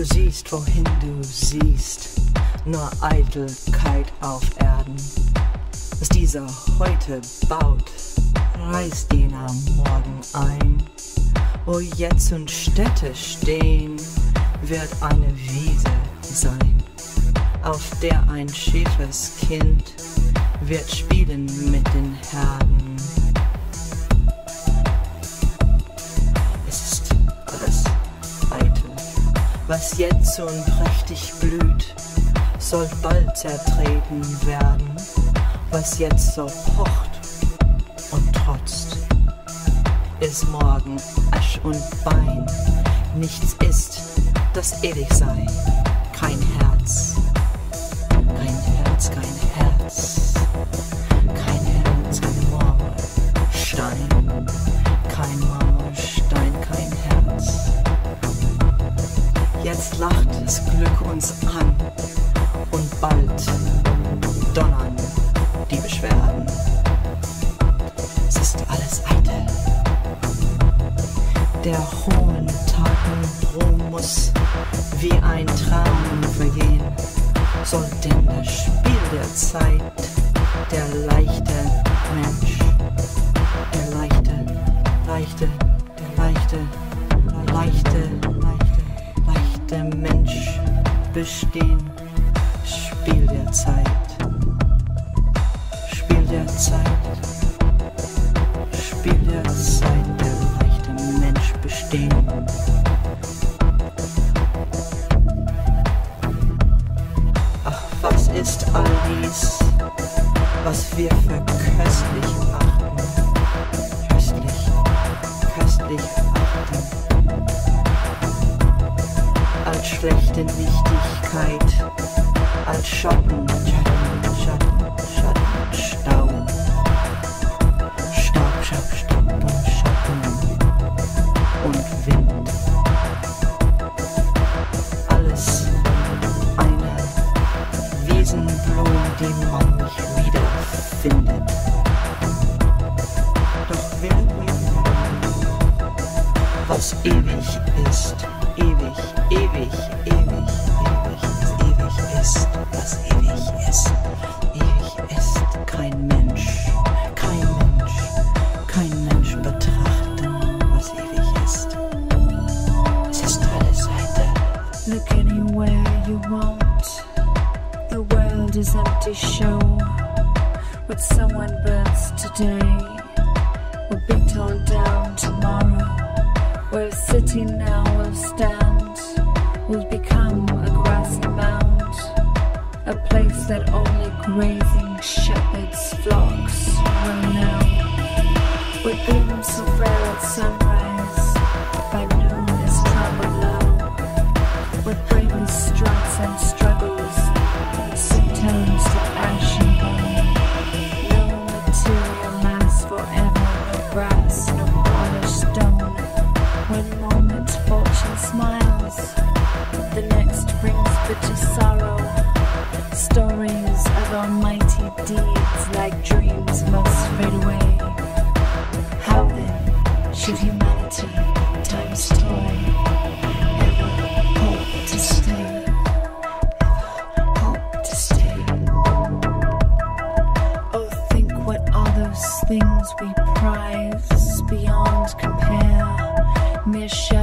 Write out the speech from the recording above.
Du siehst, wohin du siehst, nur Eitelkeit auf Erden. Was dieser heute baut, reißt den am Morgen ein. Wo jetzt und Städte stehn, wird eine Wiese sein, auf der ein Schäferskind wird spielen mit den Herden. Es ist alles eitel, was jetzt und prächtig blüht, soll bald zertreten werden. Was jetzt so pocht und trotzt, ist morgen Asch und Bein. Nichts ist, das ewig sei. Kein Herz, kein Herz, kein Herz. Kein Herz, kein Marmorstein. Kein Marmorstein, kein Herz. Jetzt lacht das Glück uns an und bald donnern die Beschwerden. Es ist alles eitel. Der hohen Taten Ruhm muss wie ein Traum vergehen. Soll denn das Spiel der Zeit der leichte Mensch, der leichte Mensch bestehen? Spiel der Zeit. Spiel der Zeit, Spiel der Zeit, der leichte Mensch bestehen. Ach, was ist all dies, was wir für köstlich achten? Köstlich achten. Als schlechte Nichtigkeit, als Schatten, Staub und Schatten und Wind. Alles eine Wiesenblume, die man nicht wiederfindet. Doch will was ewig ist, ewig, ewig, ewig, ewig, was ewig ist. Ewig ist kein Mensch betrachten, was ewig ist. Es ist alles eitel. Look anywhere you want. The world is empty show. What someone burns today will be torn down tomorrow. Where a city now will stand will become a grassy mound, a place that only grazing shepherds' flocks will know. Where gleams of rare at sunrise, by noon is trouble low. Where bravely struts and struggles, soon turns to ash and bone. No material lasts forever, no brass, no polished stone. One moment fortune smiles, the next brings bitter sorrow. Stories of almighty deeds like dreams must fade away. How then should humanity, time's toy, ever hope to stay? Ever hope to stay? Oh, think what are those things we prize beyond compare? Mere shadows